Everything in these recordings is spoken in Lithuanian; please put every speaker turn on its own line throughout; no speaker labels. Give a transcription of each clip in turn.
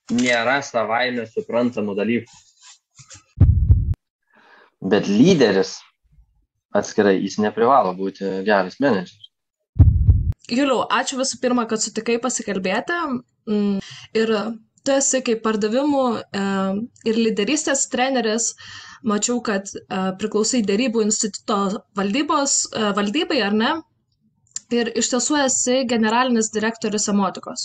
nėra savaime suprantamų dalykų. Bet lyderis atskirai, jis neprivalo būti geras menedžeris.
Juliau, ačiū visų pirma, kad sutikai pasikalbėti. Ir tu esi kaip pardavimų ir lyderystės treneris. Mačiau, kad priklausai Derybų instituto valdybai, ar ne? Ir iš tiesų esi generalinis direktorius Emotikos.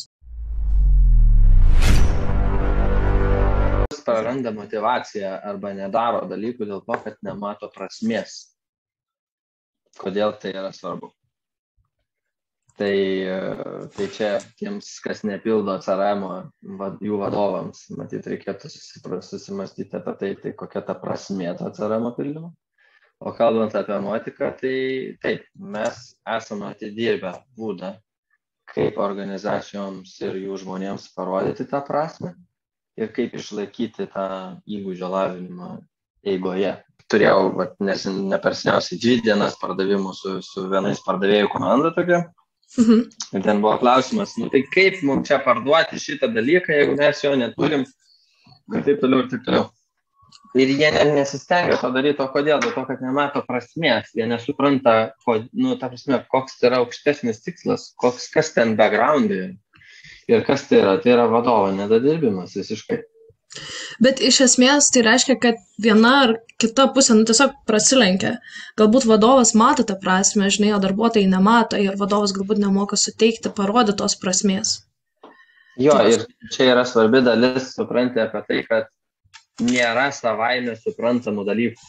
Praranda motivaciją arba nedaro dalykų dėl to, kad nemato prasmės. Kodėl tai yra svarbu? Tai čia tiems, kas nepildo CRM jų vadovams, matyt, reikėtų susimastyti apie tai kokia ta prasmė to CRM pildymo. O kalbant apie Emotiką, tai taip, mes esame atidirbę būdą, kaip organizacijoms ir jų žmonėms parodyti tą prasmę ir kaip išlaikyti tą įgūdžio lavinimą eigoje. Turėjau ne per seniausiai 2 dienas pardavimų su vienais pardavėjų komanda tokia. Ir ten buvo klausimas, tai kaip mums čia parduoti šitą dalyką, jeigu mes jo neturim, ir taip toliau, ir taip toliau. Ir jie nesistengia to daryti, o kodėl? Dėl to, kad nemato prasmės, jie nesupranta, ta prasme, koks tai yra aukštesnis tikslas, kas ten background'e ir kas tai yra vadovo nedadirbimas visiškai.
Bet iš esmės tai reiškia, kad viena ar kita pusė tiesiog prasilenkia. Galbūt vadovas mato tą prasmę, žinai, o darbuotojai nemato ir vadovas galbūt nemoka suteikti, parodyti tos prasmės.
Jo, ir čia yra svarbi dalis, supranti apie tai, kad nėra savaime suprantamų dalykų.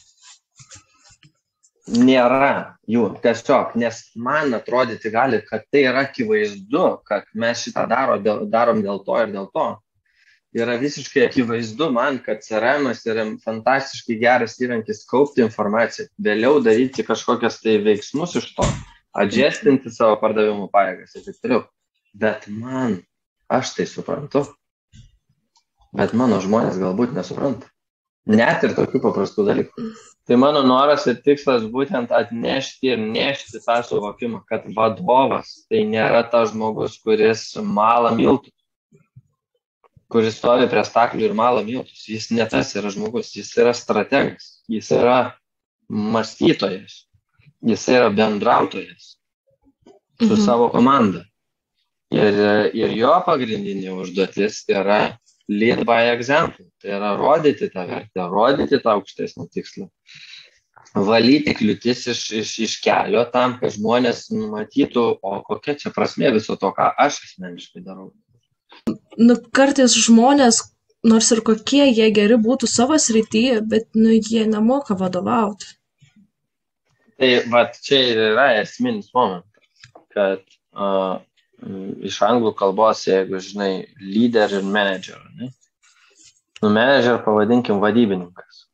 Nėra jų tiesiog, nes man atrodyti gali, kad tai yra akivaizdu, kad mes šitą darom dėl to ir dėl to. Yra visiškai akivaizdu man, kad CRM-as yra fantastiškai geras įrankis kaupti informaciją, vėliau daryti kažkokias tai veiksmus iš to, adjustinti savo pardavimų pajėgas ir taip toliau. Bet aš tai suprantu, bet mano žmonės galbūt nesupranta. Net ir tokių paprastų dalykų. Tai mano noras ir tikslas būtent atnešti ir nešti tą suvokimą, kad vadovas tai nėra tas žmogus, kuris mala miltus, kuris stovi prie staklių ir mala miltus. Jis ne tas yra žmogus, jis yra strategas, jis yra mąstytojas, jis yra bendrautojas su savo komanda. Ir jo pagrindinė užduotis yra lead by example, tai yra rodyti tą vertę, rodyti tą aukštesnį tikslą, valyti kliūtis iš kelio tam, kad žmonės matytų, o kokia čia prasmė viso to, ką aš asmeniškai darau.
Kartais žmonės, nors ir kokie jie geri būtų savo srityje, bet jie nemoka vadovauti.
Tai čia ir yra esminis momentas, kad iš anglų kalbos, jeigu žinai, leader ir manager, ne? Manager pavadinkim vadybininkas.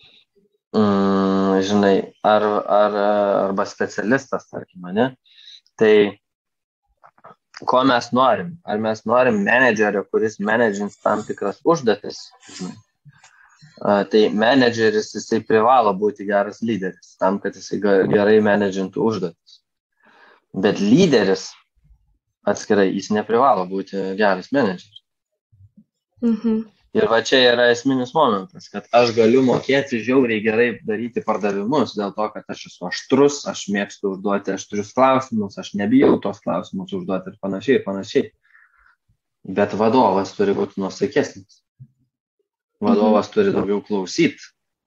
Žinai, arba specialistas, tarkim, ne? Tai ko mes norim? Ar mes norim managerio, kuris managins tam tikras užduotis? Žinai. Tai manageris, jisai privalo būti geras lyderis, tam, kad jisai gerai managintų užduotis. Bet lyderis atskirai, jis neprivalo būti geras menedžeris. Ir va čia yra esminis momentas, kad aš galiu mokėti žiauriai gerai daryti pardavimus, dėl to, kad aš esu aštrus, aš mėgstu užduoti aštrius klausimus, aš nebijau tos klausimus užduoti ir panašiai. Bet vadovas turi būti nuosaikesnis. Vadovas turi daugiau klausyti.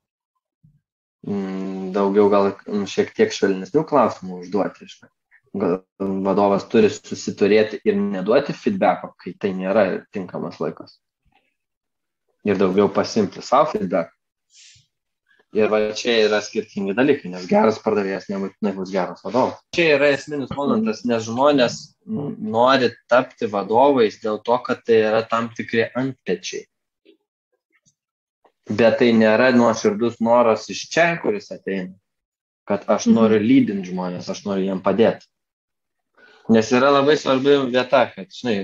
Daugiau gal šiek tiek švelnesnių klausimų užduoti, žinai. Vadovas turi susiturėti ir neduoti feedbacko, kai tai nėra tinkamas laikas. Ir daugiau pasimti savo feedback. Ir va čia yra skirtingi dalykai, nes geras pardavėjas nebūtinai bus geras vadovas. Čia yra esminis momentas, nes žmonės nori tapti vadovais dėl to, kad tai yra tam tikri antpečiai. Bet tai nėra nuoširdus noras iš čia, kuris ateina, kad aš noriu lydinti žmonės, aš noriu jiem padėti. Nes yra labai svarbi vieta, kad, žinai,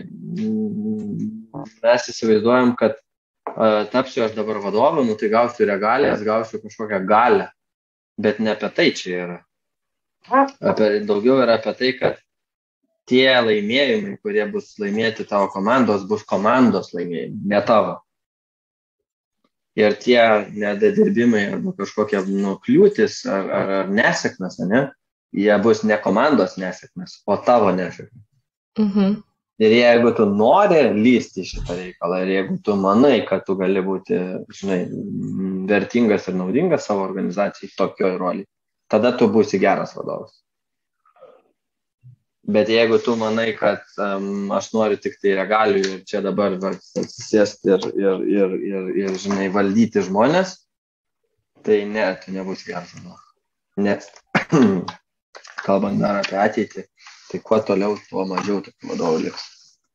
mes įsivaizduojam, kad tapsiu aš dabar vadovu, tai gausiu regalijas, gausiu kažkokią galę. Bet ne apie tai čia yra. Daugiau yra apie tai, kad tie laimėjimai, kurie bus laimėti tavo komandos, bus komandos laimėjimai, ne tavo. Ir tie nedadirbimai arba kažkokie kliūtis ar nesėkmės, ne? Jie bus ne komandos nesėkmės, o tavo nesėkmės. Ir jeigu tu nori lysti šitą reikalą, ir jeigu tu manai, kad tu gali būti, žinai, vertingas ir naudingas savo organizacijai tokioj roliai, tada tu būsi geras vadovas. Bet jeigu tu manai, kad aš noriu tik tai regalijų ir čia dabar atsisėsti ir, žinai, valdyti žmonės, tai ne, tu nebūsi geras vadovas. Net kalbant dar apie ateitį, tai kuo toliau, tuo mažiau tokių vadovų liks.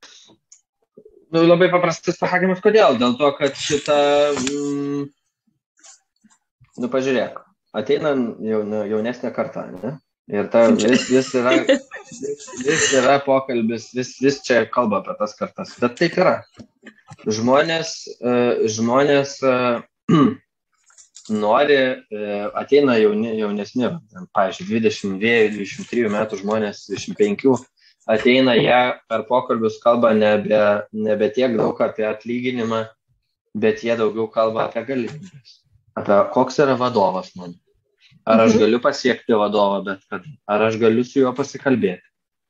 Labai paprastas pasakymas, kodėl? Dėl to, kad šitą, pažiūrėk, ateina jaunesnė karta, ne? Ir vis yra pokalbis, vis čia kalba apie tas kartas, bet taip yra. Žmonės nori, ateina jaunesni, pavyzdžiui, 22-23 metų žmonės, 25, ateina jie per pokalbius kalba nebe tiek daug apie atlyginimą, bet jie daugiau kalba apie galimybės, apie koks yra vadovas man. Ar aš galiu pasiekti vadovą, bet kad, ar aš galiu su juo pasikalbėti.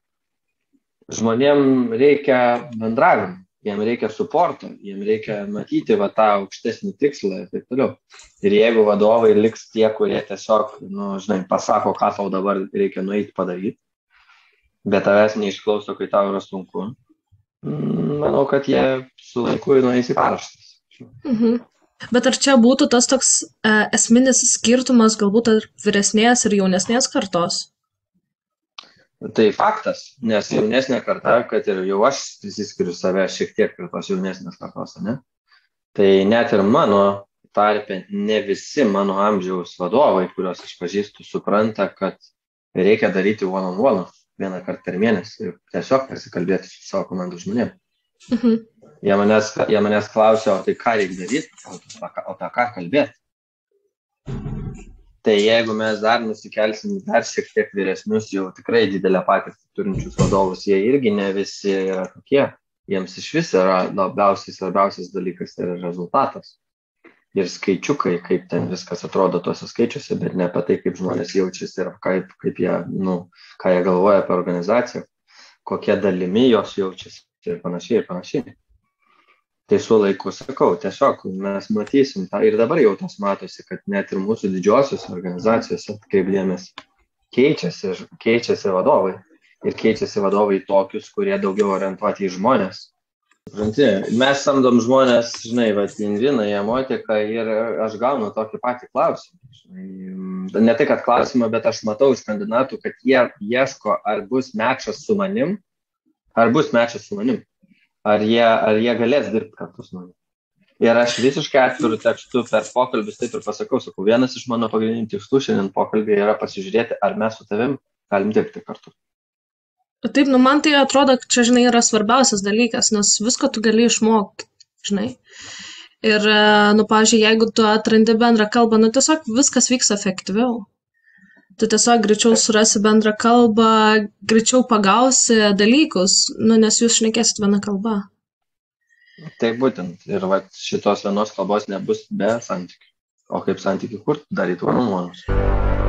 Žmonėm reikia bendravimo, jiem reikia suporto, jiem reikia matyti tą aukštesnį tikslą ir taip toliau. Ir jeigu vadovai liks tie, kurie tiesiog, žinai, pasako, ką tau dabar reikia nueiti padaryti, bet tavęs neišklauso, kai tau yra sunku, manau, kad jie su laiku nueis į paraštes.
Bet ar čia būtų tas toks esminis skirtumas galbūt tarp vyresnės ir jaunesnės kartos?
Tai faktas, nes jaunesnė karta, kad ir jau aš prisiskiriu save šiek tiek prie tos jaunesnės kartos, ne? Tai net ir mano tarpe ne visi mano amžiaus vadovai, kuriuos aš pažįstu, supranta, kad reikia daryti one-on-one vieną kartą per mėnesį ir tiesiog pasikalbėti su savo komandos žmonėm. Jie manęs klausia, o tai ką reikia daryti, o apie ką kalbėti. Tai jeigu mes dar nusikelsim dar šiek tiek vyresnius, jau tikrai didelę patirtį turinčius vadovus, jie irgi ne visi yra tokie. Jiems iš vis yra svarbiausias dalykas, tai yra rezultatas. Ir skaičiukai, kaip ten viskas atrodo tuose skaičiuose, bet ne apie tai, kaip žmonės jaučiasi ir kaip jie, ką jie galvoja apie organizaciją, kokie dalimi jos jaučiasi ir panašiai. Tai su laiku sakau, tiesiog mes matysim tą ir dabar jau tas matosi, kad net ir mūsų didžiosios organizacijose, kaip dėmesį, keičiasi vadovai. Ir keičiasi vadovai tokius, kurie daugiau orientuoti į žmonės. Mes samdom žmonės, žinai, Inviną, Emotiką ir aš gaunu tokį patį klausimą. Ne tai, kad klausimą, bet aš matau iš kandidatų, kad jie ieško, ar bus mečas su manim, ar jie galės dirbti kartu su manim. Ir aš visiškai atviru tekstu per pokalbius taip ir pasakau, vienas iš mano pagrindinių tikslų šiandien pokalbėje yra pasižiūrėti, ar mes su tavim galim dirbti kartu.
Taip, man tai atrodo, kad čia, žinai, yra svarbiausias dalykas, nes visko tu gali išmokti, žinai. Ir, pavyzdžiui, jeigu tu atrandi bendrą kalbą, tiesiog viskas vyks efektyviau. Tu tiesiog greičiau surasi bendrą kalbą, greičiau pagausi dalykus, nes jūs šnekėsit vieną kalbą.
Tai būtent. Ir šitos vienos kalbos nebus be santykių. O kaip santykių kurti, daryti one-on-one.